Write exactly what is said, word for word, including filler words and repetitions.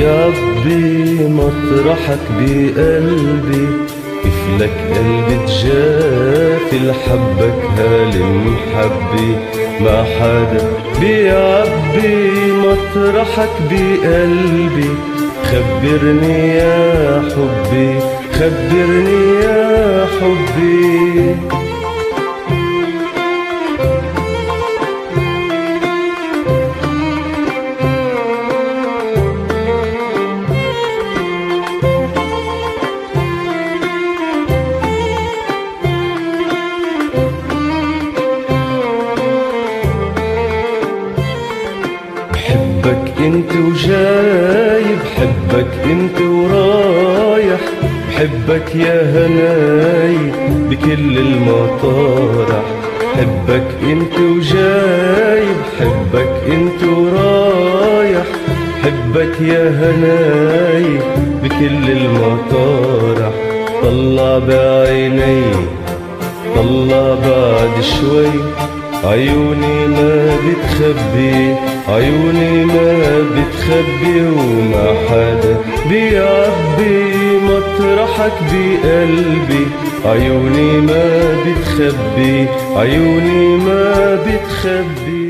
بيعبي مطرحك بقلبي، كيف لك قلبي تجافي لحبك هالمحبي، ما حدا بيعبي مطرحك بقلبي. خبرني يا حبي، خبرني يا حبي. بحبك انت وجاي، بحبك انت ورايح، بحبك يا هناي بكل المطارح. بحبك انت وجاي، بحبك انت ورايح، بحبك يا هناي بكل المطارح. طلع بعيني، طلع بعد شوي، عيوني ما بتخبي، عيوني ما بتخبي، وما حدا بيعبي مطرحك بقلبي. عيوني ما بتخبي، عيوني ما بتخبي.